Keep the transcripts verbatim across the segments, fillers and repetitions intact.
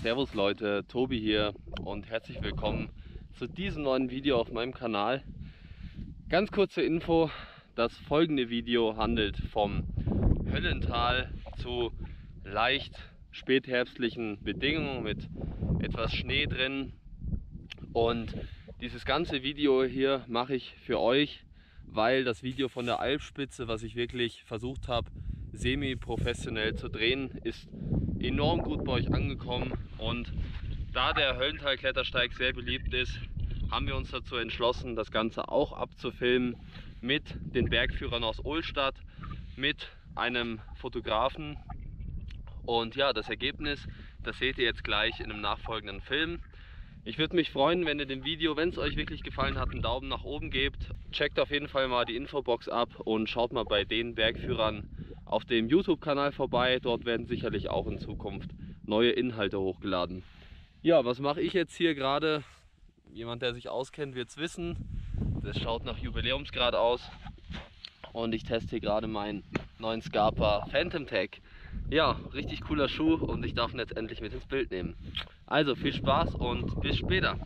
Servus Leute, Tobi hier und herzlich willkommen zu diesem neuen Video auf meinem Kanal. Ganz kurze Info, das folgende Video handelt vom Höllental zu leicht spätherbstlichen Bedingungen mit etwas Schnee drin. Und dieses ganze Video hier mache ich für euch, weil das Video von der Alpspitze, was ich wirklich versucht habe, semi-professionell zu drehen, ist enorm gut bei euch angekommen. Und da der Höllental-Klettersteig sehr beliebt ist, haben wir uns dazu entschlossen, das Ganze auch abzufilmen mit den Bergführern aus Ohlstadt, mit einem Fotografen. Und ja, das Ergebnis, das seht ihr jetzt gleich in einem nachfolgenden Film. Ich würde mich freuen, wenn ihr dem Video, wenn es euch wirklich gefallen hat, einen Daumen nach oben gebt. Checkt auf jeden Fall mal die Infobox ab und schaut mal bei den Bergführern auf dem YouTube-Kanal vorbei. Dort werden sicherlich auch in Zukunft neue Inhalte hochgeladen. Ja, was mache ich jetzt hier gerade? Jemand, der sich auskennt, wird es wissen. Das schaut nach Jubiläumsgrad aus. Und ich teste hier gerade meinen neuen Scarpa Phantom Tech. Ja, richtig cooler Schuh und ich darf ihn jetzt endlich mit ins Bild nehmen. Also viel Spaß und bis später.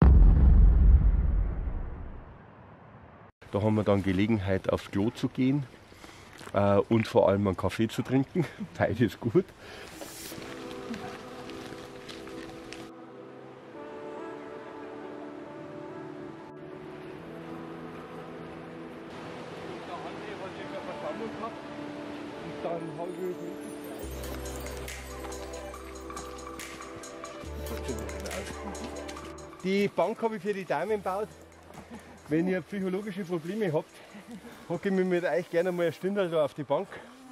Da haben wir dann Gelegenheit, aufs Klo zu gehen äh, und vor allem einen Kaffee zu trinken. Beides gut. Dann habe ich die Bank habe ich für die Damen gebaut. Wenn ihr psychologische Probleme habt, hocke ich mich mit euch gerne mal eine Stunde da auf die Bank.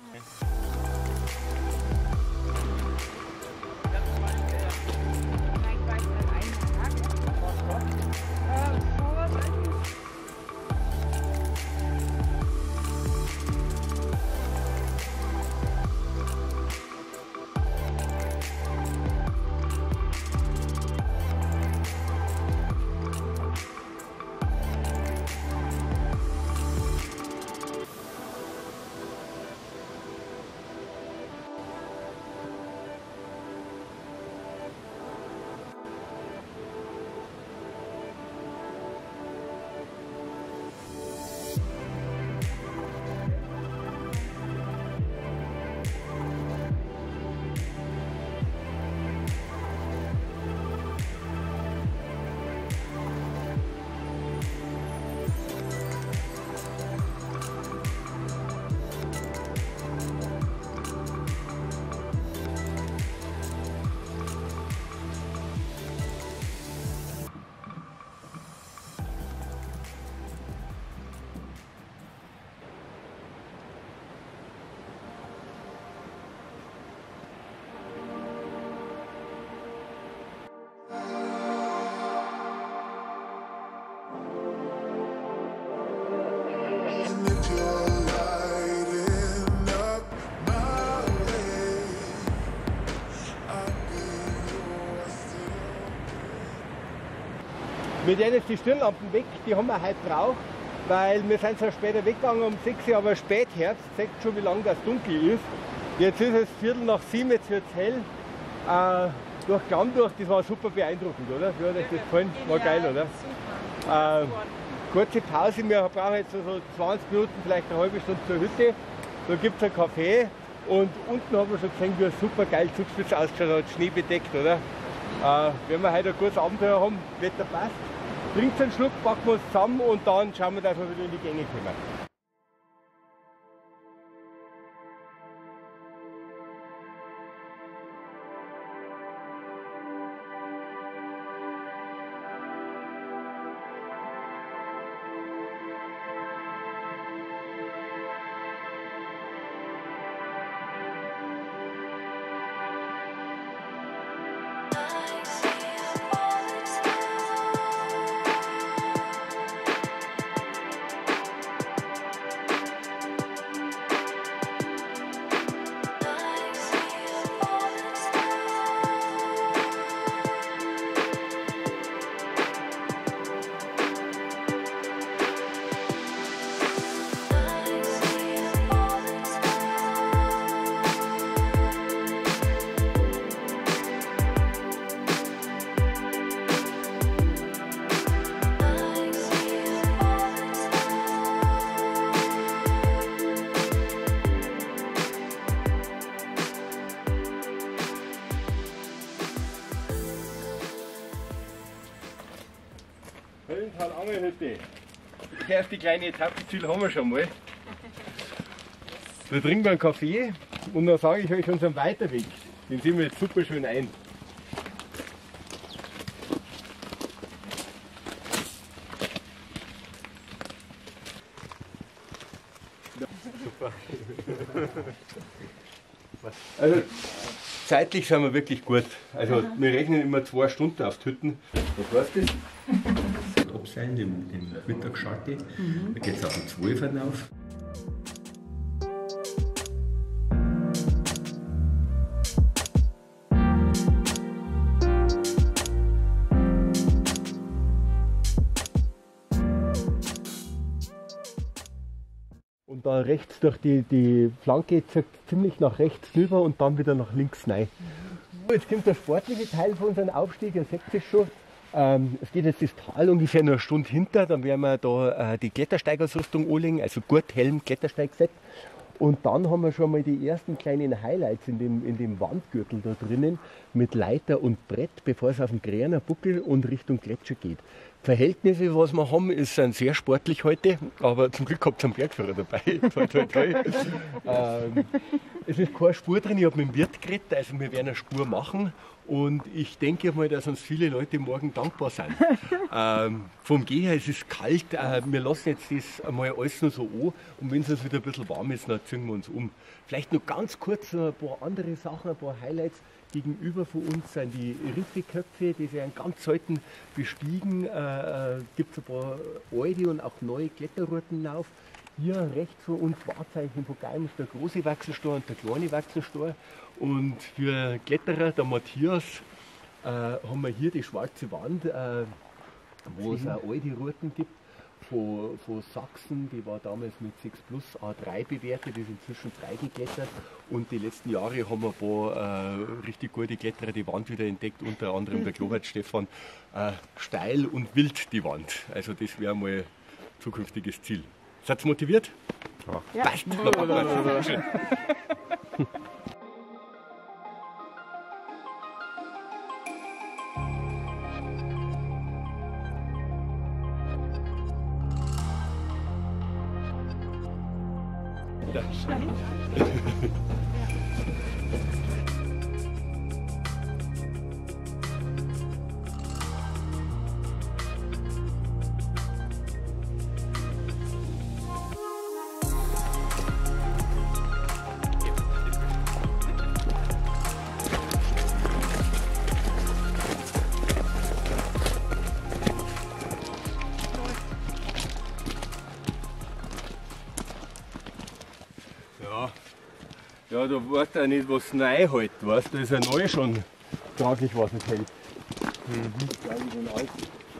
Wir werden jetzt die Stirnlampen weg, die haben wir heute braucht, weil wir sind zwar später weggegangen um sechs Uhr, aber Spätherbst, zeigt schon wie lange das dunkel ist. Jetzt ist es Viertel nach sieben, jetzt wird es hell. Äh, durch Klamm durch, das war super beeindruckend, oder? Wie hat euch das gefallen? War geil, oder? Äh, kurze Pause, wir brauchen jetzt so zwanzig Minuten, vielleicht eine halbe Stunde zur Hütte. Da gibt es einen Kaffee und unten haben wir schon gesehen, wie ein super geil Zugspitz ausgeschaut hat, schneebedeckt, oder? Äh, wenn wir heute ein gutes Abenteuer haben, Wetter passt. Trinkt einen Schluck, packen wir uns zusammen und dann schauen wir, dass wir wieder in die Gänge kommen. Angelhütte. Die erste kleine Etappenziel haben wir schon mal. Da trinken wir einen Kaffee und dann sage ich euch unseren Weiterweg. Den sehen wir jetzt super schön ein. Super. Also, zeitlich sind wir wirklich gut. Also wir rechnen immer zwei Stunden auf die Hütten. Was heißt das? Abseilen, den, den Mittagsschalte. Mhm. Da geht es auf den zwölfer hinauf. Und da rechts durch die, die Flanke ziemlich nach rechts rüber und dann wieder nach links rein. Jetzt kommt der sportliche Teil von unserem Aufstieg, ihr seht es schon. Ähm, es geht jetzt das Tal ungefähr nur eine Stunde hinter, dann werden wir da äh, die Klettersteigersrüstung anlegen, also Gurt, Helm, Klettersteigset. Und dann haben wir schon mal die ersten kleinen Highlights in dem, in dem Wandgürtel da drinnen mit Leiter und Brett, bevor es auf den Gräner Buckel und Richtung Gletscher geht. Verhältnisse, was wir haben, ist, sind sehr sportlich heute, aber zum Glück habt ihr einen Bergführer dabei. toi, toi, toi. ähm, es ist keine Spur drin, ich habe mit dem Wirt geredet, also wir werden eine Spur machen. Und ich denke mal, dass uns viele Leute morgen dankbar sind. ähm, vom Gehen her, es ist kalt, äh, wir lassen jetzt das einmal alles noch so an und wenn es wieder ein bisschen warm ist, dann ziehen wir uns um. Vielleicht noch ganz kurz ein paar andere Sachen, ein paar Highlights. Gegenüber von uns sind die Riffelköpfe, die werden ganz selten bestiegen. Äh, gibt es ein paar alte und auch neue Kletterrouten auf. Hier rechts von uns Wahrzeichen von Geim ist der große Wachselstor und der kleine Wachselstor. Und für Kletterer, der Matthias, äh, haben wir hier die schwarze Wand, äh, wo es auch alte Routen gibt. Von, von Sachsen, die war damals mit sechs plus A drei bewertet, ist inzwischen freigeklettert. Und die letzten Jahre haben wir ein paar äh, richtig gute Kletterer die Wand wieder entdeckt, unter anderem der Globert Stefan. Äh, steil und wild die Wand. Also das wäre mal zukünftiges Ziel. Seid ihr motiviert? Ja. Passt. Stein. Ja, du weißt ja nicht, was neu hält, weißt du, da ist ja neu schon traglich, was es hält. Mhm. Ja, wie so ein Alt.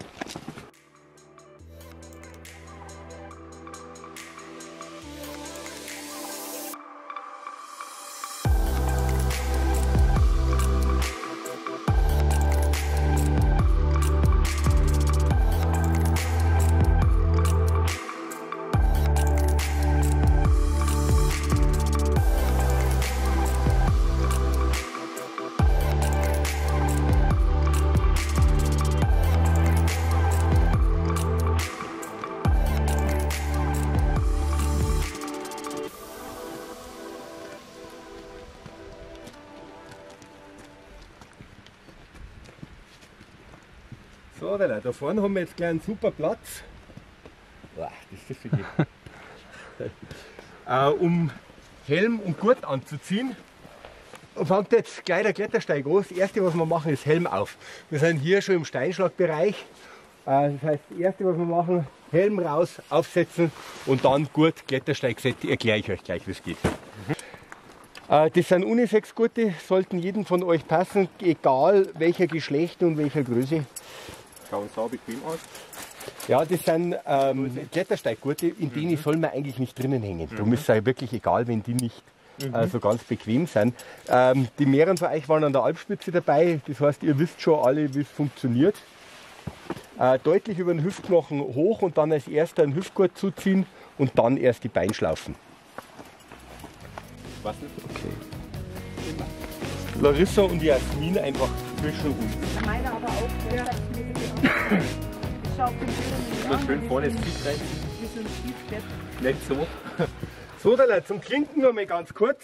So, da vorne haben wir jetzt gleich einen super Platz. Boah, das ist für die. äh, um Helm und Gurt anzuziehen. Und fängt jetzt gleich der Klettersteig an. Das erste, was wir machen, ist Helm auf. Wir sind hier schon im Steinschlagbereich. Äh, das heißt, das erste, was wir machen, Helm raus, aufsetzen und dann Gurt, Klettersteigset. Erkläre ich euch gleich, wie es geht. Mhm. Äh, das sind Unisex-Gurte, sollten jedem von euch passen, egal welcher Geschlecht und welcher Größe. Schauen sau bequem aus. Ja, das sind ähm, Klettersteiggurte, in denen mhm. soll man eigentlich nicht drinnen hängen. Mhm. Darum ist es ja wirklich egal, wenn die nicht mhm. äh, so ganz bequem sind. Ähm, die mehreren von euch waren an der Alpspitze dabei, das heißt, ihr wisst schon alle, wie es funktioniert. Äh, deutlich über den Hüftknochen hoch und dann als erster einen Hüftgurt zuziehen und dann erst die Beinschlaufen. Was ist? Okay. Larissa und Jasmin einfach zwischen uns. Meine aber auch. Ja. schaut den Bilder Das nicht schön an. vorne das Kick rein. Wie so ein Stiefstedt. Nicht so. So, dann zum Klinken noch mal ganz kurz.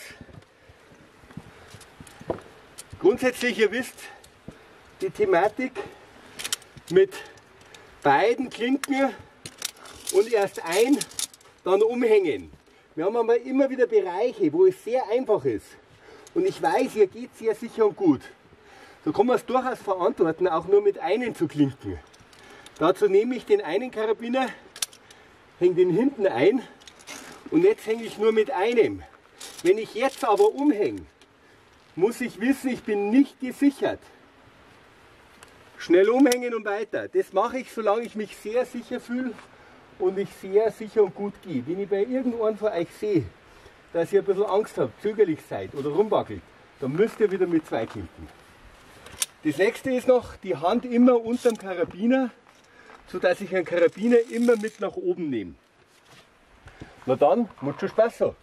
Grundsätzlich, ihr wisst, die Thematik mit beiden Klinken und erst ein, dann umhängen. Wir haben aber immer wieder Bereiche, wo es sehr einfach ist. Und ich weiß, ihr geht sehr sicher und gut. So kann man es durchaus verantworten, auch nur mit einem zu klinken. Dazu nehme ich den einen Karabiner, hänge den hinten ein und jetzt hänge ich nur mit einem. Wenn ich jetzt aber umhänge, muss ich wissen, ich bin nicht gesichert. Schnell umhängen und weiter. Das mache ich, solange ich mich sehr sicher fühle und ich sehr sicher und gut gehe. Wenn ich bei irgendeinem von euch sehe, dass ihr ein bisschen Angst habt, zögerlich seid oder rumwackelt, dann müsst ihr wieder mit zwei klinken. Das nächste ist noch die Hand immer unterm Karabiner, sodass ich einen Karabiner immer mit nach oben nehme. Na dann, mucho Spaß.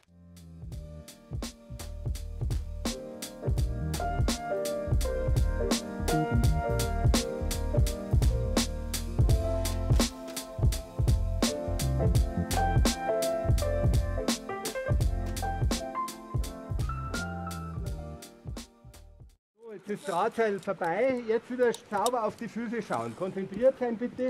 Jetzt ist das Drahtseil vorbei, jetzt wieder sauber auf die Füße schauen. Konzentriert sein bitte.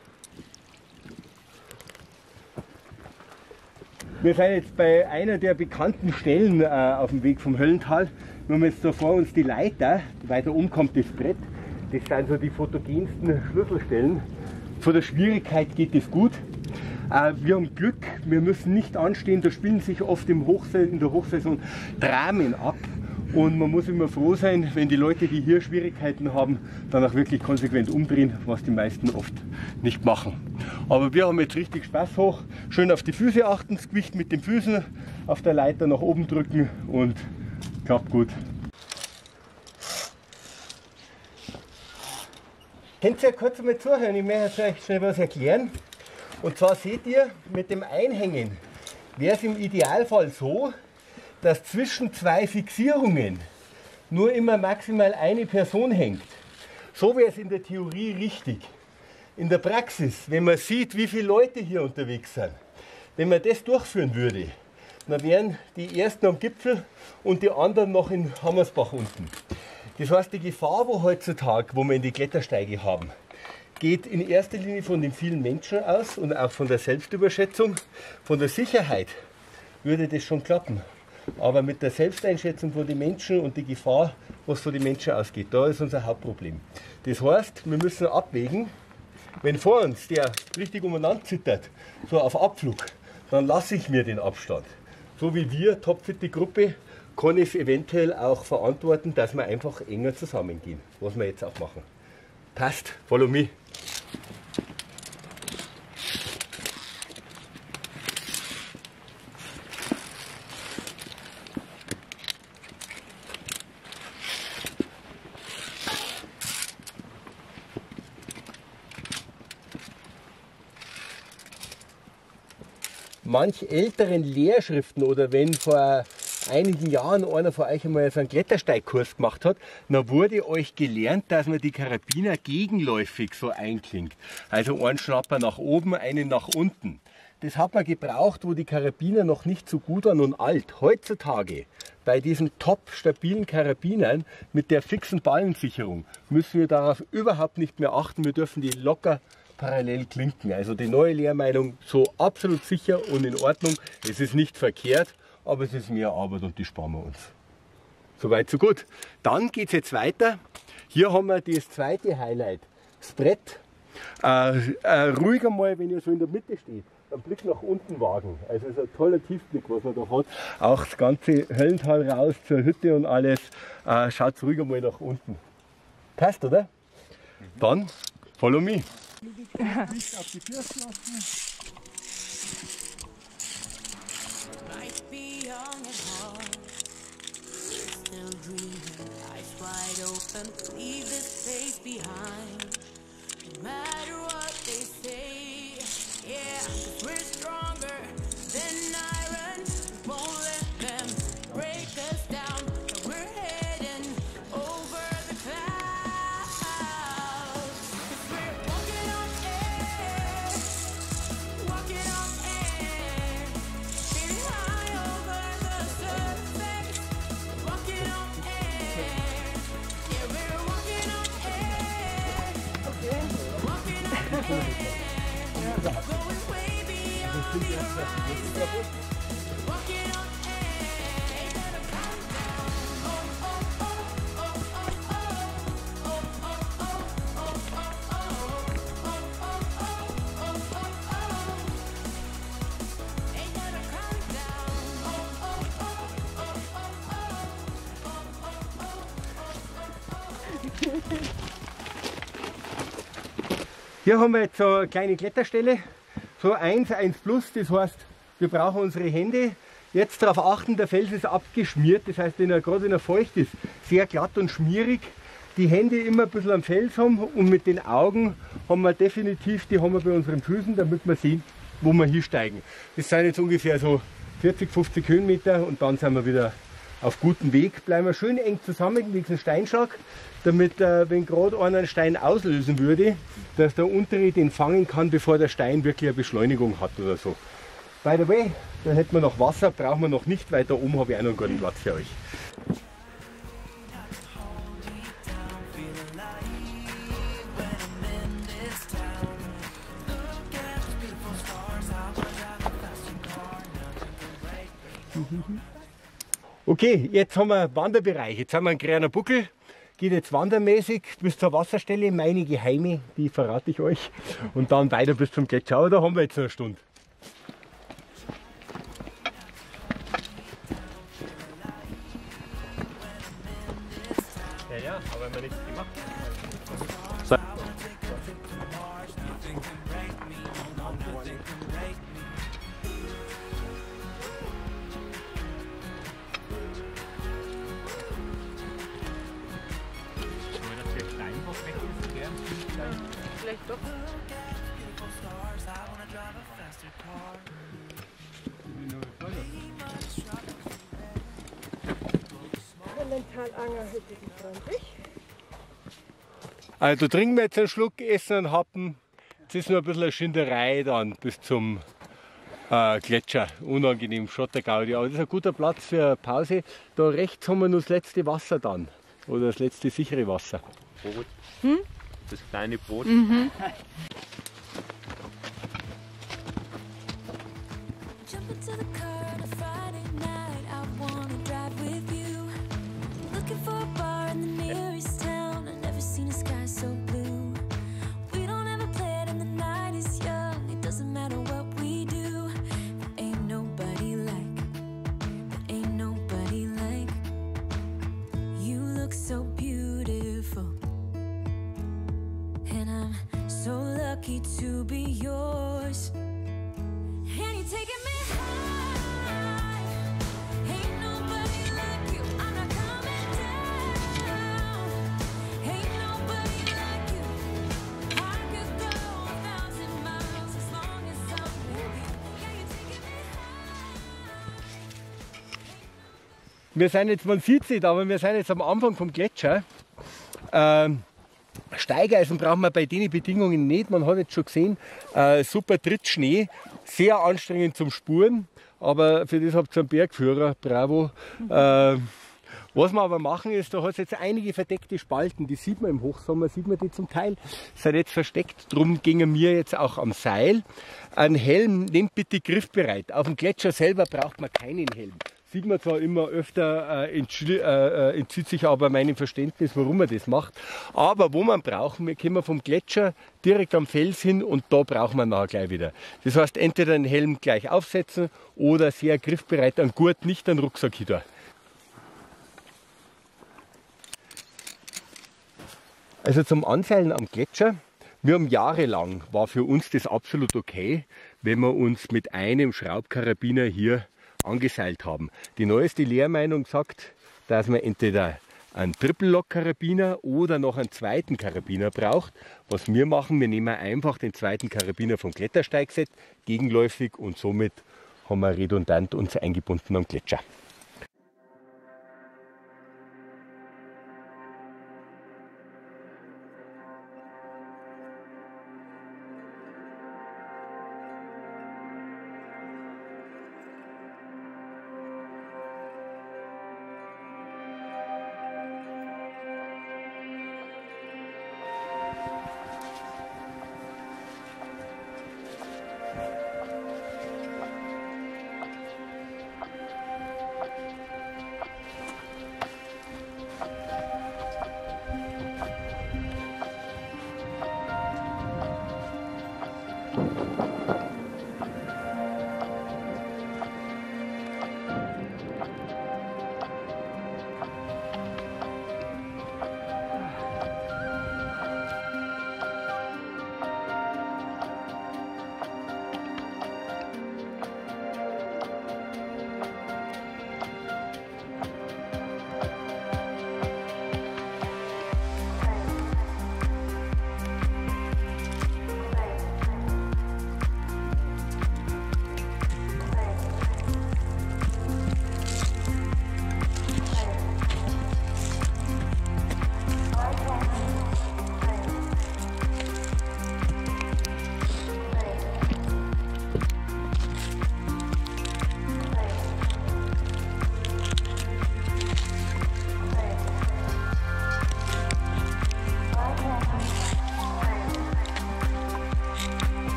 Wir sind jetzt bei einer der bekannten Stellen äh, auf dem Weg vom Höllental. Wir haben jetzt da vor uns die Leiter, weiter oben kommt das Brett. Das sind so die fotogensten Schlüsselstellen. Von der Schwierigkeit geht es gut. Äh, wir haben Glück, wir müssen nicht anstehen, da spielen sich oft im Hochsaison, in der Hochsaison Dramen ab. Und man muss immer froh sein, wenn die Leute, die hier Schwierigkeiten haben, dann auch wirklich konsequent umdrehen, was die meisten oft nicht machen. Aber wir haben jetzt richtig Spaß hoch. Schön auf die Füße achten, das Gewicht mit den Füßen auf der Leiter nach oben drücken und klappt gut. Könnt ihr kurz mal zuhören, ich möchte euch schnell was erklären. Und zwar seht ihr, mit dem Einhängen wäre es im Idealfall so, dass zwischen zwei Fixierungen nur immer maximal eine Person hängt. So wäre es in der Theorie richtig. In der Praxis, wenn man sieht, wie viele Leute hier unterwegs sind, wenn man das durchführen würde, dann wären die ersten am Gipfel und die anderen noch in Hammersbach unten. Das heißt, die Gefahr, wo heutzutage, wo wir in die Klettersteige haben, geht in erster Linie von den vielen Menschen aus und auch von der Selbstüberschätzung. Von der Sicherheit würde das schon klappen. Aber mit der Selbsteinschätzung von den Menschen und die Gefahr, was von den Menschen ausgeht, da ist unser Hauptproblem. Das heißt, wir müssen abwägen, wenn vor uns der richtig umeinander zittert, so auf Abflug, dann lasse ich mir den Abstand. So wie wir, topfitte Gruppe, kann ich eventuell auch verantworten, dass wir einfach enger zusammengehen, was wir jetzt auch machen. Passt, follow me. Manch älteren Lehrschriften oder wenn vor einigen Jahren einer von euch einmal so einen Klettersteigkurs gemacht hat, dann wurde euch gelernt, dass man die Karabiner gegenläufig so einklingt. Also einen Schnapper nach oben, einen nach unten. Das hat man gebraucht, wo die Karabiner noch nicht so gut waren und alt. Heutzutage, bei diesen top stabilen Karabinern mit der fixen Ballensicherung, müssen wir darauf überhaupt nicht mehr achten. Wir dürfen die locker parallel klinken. Also die neue Lehrmeinung, so absolut sicher und in Ordnung. Es ist nicht verkehrt, aber es ist mehr Arbeit und die sparen wir uns. Soweit, so gut. Dann geht es jetzt weiter. Hier haben wir das zweite Highlight, das Brett. Äh, äh, ruhiger mal, wenn ihr so in der Mitte steht, einen Blick nach unten wagen. Also es ist ein toller Tiefblick, was man da hat. Auch das ganze Höllental raus zur Hütte und alles. Äh, schaut ruhiger mal nach unten. Passt, oder? Mhm. Dann follow me. Nicht auf die Füße lassen. Might be young at heart, still dreaming, eyes wide open, leave this place behind. No matter what they say, yeah, 'cause we're stronger than iron, we won't let them break us down, and we're heading over the clouds, 'cause we're walking on air. Going way beyond your eyes. Walking on air, ain't that a countdown? Oh, oh, oh, oh, oh, oh, oh, oh, oh, oh, oh, oh, oh, oh, oh, oh. Ain't that a countdown? Oh, oh, oh, oh, oh, oh, oh, oh. Hier haben wir jetzt so eine kleine Kletterstelle, so eins, eins plus, das heißt, wir brauchen unsere Hände. Jetzt darauf achten, der Fels ist abgeschmiert, das heißt, wenn er gerade wenn er feucht ist, sehr glatt und schmierig. Die Hände immer ein bisschen am Fels haben und mit den Augen haben wir definitiv, die haben wir bei unseren Füßen, damit wir sehen, wo wir hinsteigen. Das sind jetzt ungefähr so vierzig, fünfzig Höhenmeter und dann sind wir wieder auf gutem Weg. Bleiben wir schön eng zusammen mit diesem Steinschlag, damit, äh, wenn gerade einer einen Stein auslösen würde, dass der untere den fangen kann, bevor der Stein wirklich eine Beschleunigung hat oder so. By the way, da hätten wir noch Wasser, brauchen wir noch nicht, weil da oben habe ich auch noch einen guten Platz für euch. Okay, jetzt haben wir Wanderbereich. Jetzt haben wir einen kleinen Buckel. Geht jetzt wandermäßig bis zur Wasserstelle, meine geheime, die verrate ich euch. Und dann weiter bis zum Gletscher. Aber da haben wir jetzt noch eine Stunde. Ja, ja, aber wenn man nichts gemacht hat. Vielleicht doch. Hellentalanger hätte ich freundlich. Also trinken wir jetzt einen Schluck, essen einen Happen. Jetzt ist noch ein bisschen eine Schinderei dann bis zum äh, Gletscher. Unangenehm, Schottergaudi. Aber das ist ein guter Platz für eine Pause. Da rechts haben wir noch das letzte Wasser dann. Oder das letzte sichere Wasser. Boot. Hm? Das kleine Boot. Mhm. Jump into the car on a Friday night. I wanna drive with you. Looking for a bar in the nearest town. I've never seen a sky so blue. We don't have a plan and the night is young. It doesn't matter what we do. There ain't nobody like, there ain't nobody like. You look so beautiful. And I'm so lucky to be yours. And you're taking me high. Ain't nobody like you. I'm not coming down. Ain't nobody like you. I could go a thousand miles as long as I'm with you. Yeah, you're taking me high. Wir sind jetzt, man sieht es nicht, aber wir sind jetzt am Anfang vom Gletscher. Ähm, Steigeisen brauchen wir bei den Bedingungen nicht. Man hat jetzt schon gesehen, äh, super Trittschnee, sehr anstrengend zum Spuren, aber für das habt ihr einen Bergführer, bravo. Äh, was wir aber machen ist, da hat es jetzt einige verdeckte Spalten, die sieht man im Hochsommer, sieht man die zum Teil, sind jetzt versteckt, darum gingen wir jetzt auch am Seil. Ein Helm, nehmt bitte griffbereit. Auf dem Gletscher selber braucht man keinen Helm. Sieht man zwar immer öfter, äh, entzieht, äh, entzieht sich aber meinem Verständnis, warum man das macht. Aber wo man brauchen, wir kommen vom Gletscher direkt am Fels hin und da brauchen wir nachher gleich wieder. Das heißt, entweder den Helm gleich aufsetzen oder sehr griffbereit, einen Gurt, nicht einen Rucksack hinter. Also zum Anseilen am Gletscher. Wir haben jahrelang, war für uns das absolut okay, wenn wir uns mit einem Schraubkarabiner hier angeseilt haben. Die neueste Lehrmeinung sagt, dass man entweder einen Triple-Lock-Karabiner oder noch einen zweiten Karabiner braucht. Was wir machen, wir nehmen einfach den zweiten Karabiner vom Klettersteigset, gegenläufig, und somit haben wir redundant uns eingebunden am Gletscher.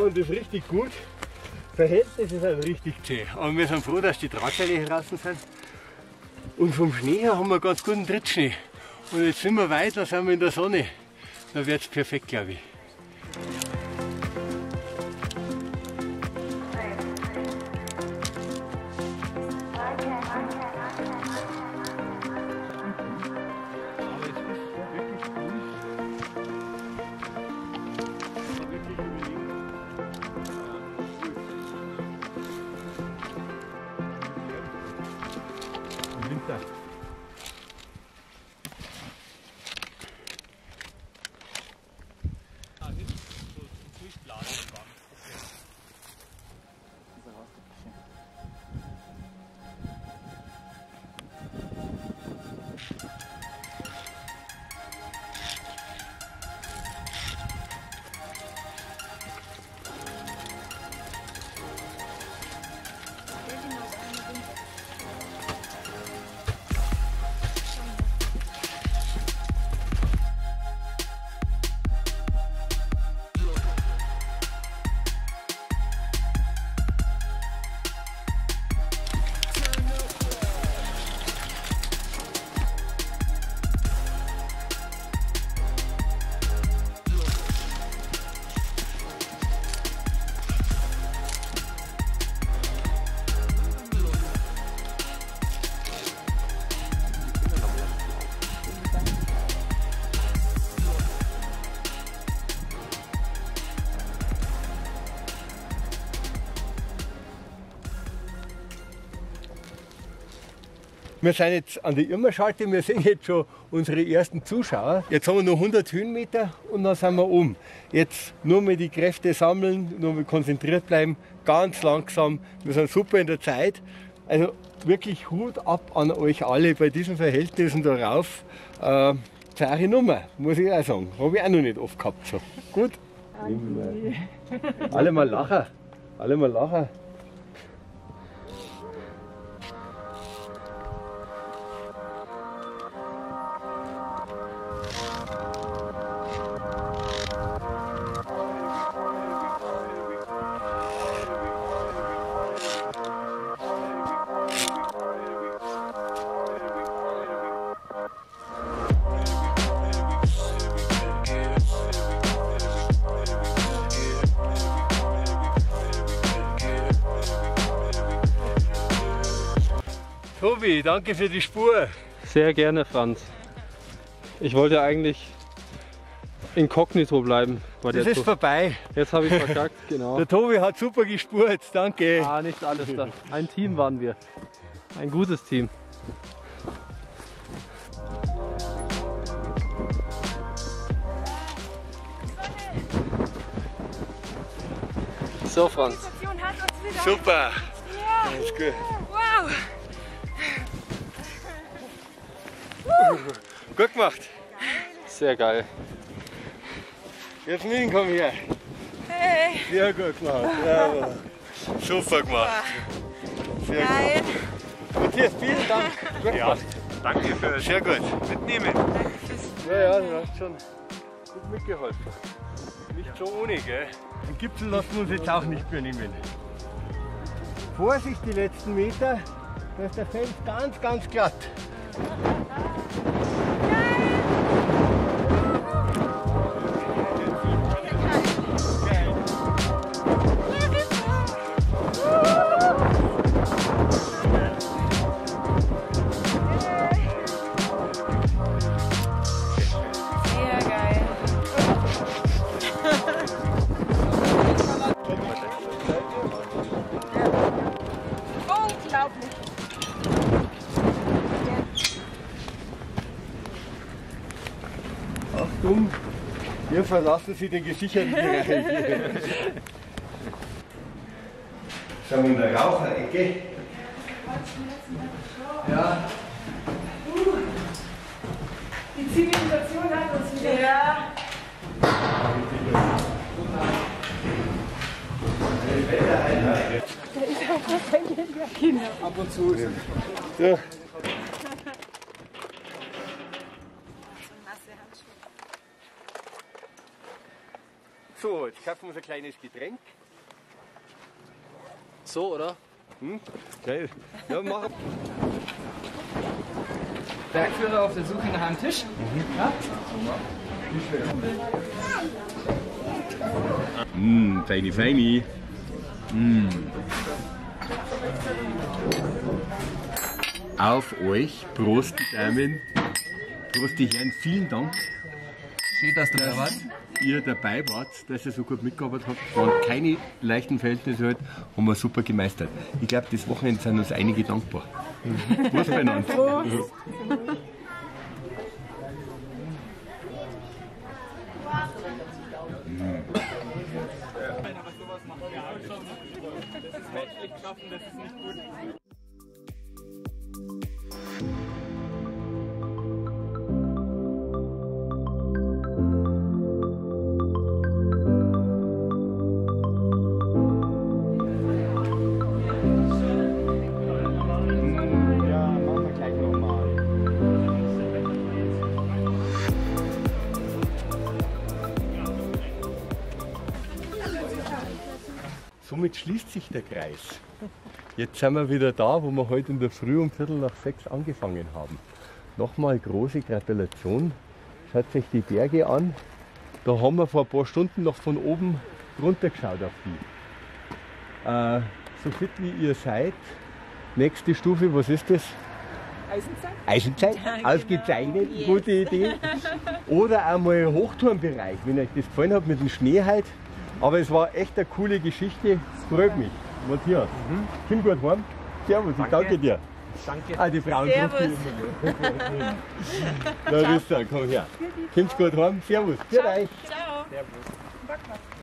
und das ist richtig gut. Verhältnis ist halt richtig zäh. Aber wir sind froh, dass die Drahtseile draußen sind. Und vom Schnee her haben wir ganz guten Trittschnee. Und jetzt sind wir weit, da sind wir in der Sonne. Da wird es perfekt, glaube ich. Winter. Wir sind jetzt an der Irmerschalte, wir sehen jetzt schon unsere ersten Zuschauer. Jetzt haben wir noch hundert Höhenmeter und dann sind wir um. Jetzt nur mal die Kräfte sammeln, nur mal konzentriert bleiben, ganz langsam. Wir sind super in der Zeit. Also wirklich Hut ab an euch alle bei diesen Verhältnissen darauf. Äh, Zahre Nummer, muss ich auch sagen. Habe ich auch noch nicht oft gehabt. So. Gut? Alle mal lachen. Alle mal lachen. Tobi, danke für die Spur. Sehr gerne, Franz. Ich wollte eigentlich inkognito bleiben. Bei Das der ist Tour. vorbei. Jetzt habe ich verkackt, genau. Der Tobi hat super gespurt, danke. Ah, nicht alles da. Ein Team waren wir. Ein gutes Team. So, Franz. Station hat uns wieder. Super. Ja. Alles gut. Wow. Gut gemacht. Sehr geil. Jasmin, komm her. Hey. Sehr gut gemacht. Ja, super gemacht. Sehr Geil. gut. Matthias, vielen Dank. Gut Ja, gemacht. danke für Sehr gut. Mitnehmen. Ja, ja, du hast schon gut mitgeholfen. Nicht so ohne, gell? Den Gipfel lassen wir uns jetzt auch nicht mehr nehmen. Vorsicht, die letzten Meter, da ist der Fels ganz, ganz glatt. Sehr geil. Unglaublich. Achtung, hier verlassen Sie den gesicherten Bereich. Schauen wir in der Raucherecke. Ja. Die Zivilisation hat uns wieder. Ja. Ab und zu. Ja. So, jetzt kaufen wir uns ein kleines Getränk. So, oder? Hm? Geil. Ja, mach. Bergführer auf der Suche nach einem Tisch. Ja? Mmh, feini, feini. Mmh. Auf euch, Prost die Damen, Prost die Herren, vielen Dank, Schön, dass du da warst. ihr dabei wart, dass ihr so gut mitgearbeitet habt. Waren keine leichten Verhältnisse halt, haben wir super gemeistert. Ich glaube, das Wochenende sind uns einige dankbar. Prost beieinander. Prost. Ja, machen wir gleich nochmal. Somit schließt sich der Kreis. Jetzt sind wir wieder da, wo wir heute in der Früh um Viertel nach sechs angefangen haben. Nochmal große Gratulation. Schaut euch die Berge an. Da haben wir vor ein paar Stunden noch von oben runter geschaut auf die. Äh, so fit wie ihr seid. Nächste Stufe, was ist das? Eisenzeit? Eisenzeit, ausgezeichnet, Yes. gute Idee. Oder einmal Hochturmbereich, wenn euch das gefallen hat mit dem Schnee halt. Aber es war echt eine coole Geschichte, freut mich. Matthias, komm gut heim. Servus, ich danke dir. Danke. Ah, die Frauen Servus. drucken immer. Na, wisst ihr, komm her. Kommst gut heim, servus. Für euch. Ciao.